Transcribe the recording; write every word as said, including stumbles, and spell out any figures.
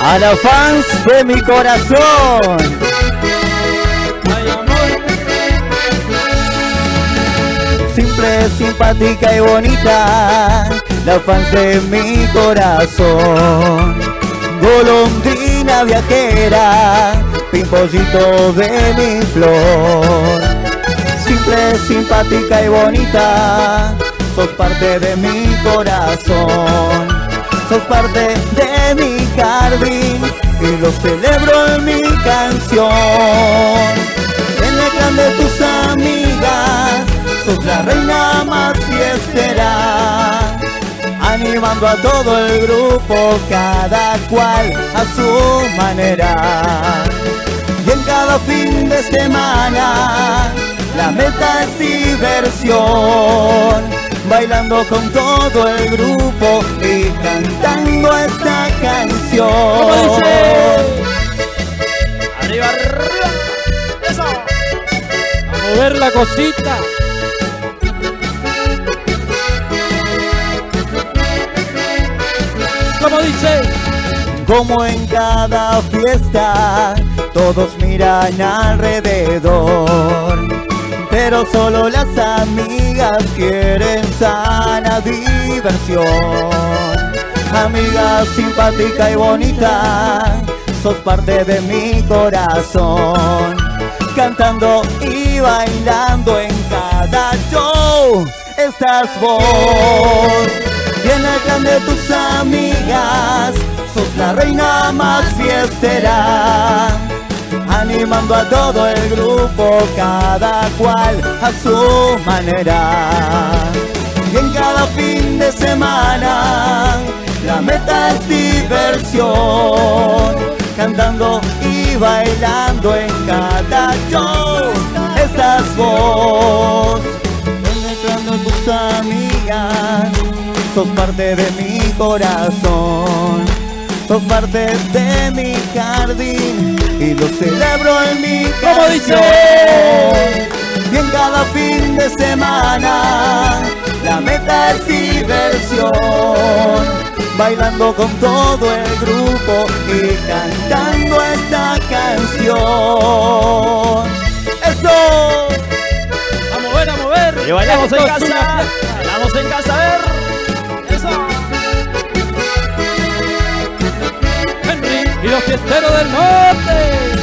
A los fans de mi corazón. Ay, amor. Simple, simpática y bonita, la fans de mi corazón. Golondrina viajera, pimpollito de mi flor. Simple, simpática y bonita, sos parte de mi corazón. Sos parte de mi jardín y lo celebro en mi canción. En el clan de tus amigas, sos la reina más fiestera, animando a todo el grupo, cada cual a su manera. Y en cada fin de semana, la meta es diversión, bailando con todo el grupo y cantando esta canción. ¿Cómo dice? Arriba, arriba. Eso. A mover la cosita. ¿Cómo dice? Como en cada fiesta, todos miran alrededor, pero solo las amigas quieren sana diversión. Amiga simpática y bonita, sos parte de mi corazón, cantando y bailando en cada show estás vos. Y en el clan de tus amigas, sos la reina más fiestera, animando a todo el grupo, cada cual a su manera. Y en cada fin de semana, la meta es diversión, cantando y bailando en cada show estás vos. En el clan de tus amigas, sos parte de mi corazón, sos parte de mi jardín y lo celebro en mi canción. ¿Cómo dice? Y en cada fin de semana, la meta es diversión, bailando con todo el grupo y cantando esta canción. ¡Eso! A mover, a mover. Y bailamos en casa. Bailamos en casa, a ver. Eso. Henry y los fiesteros del norte.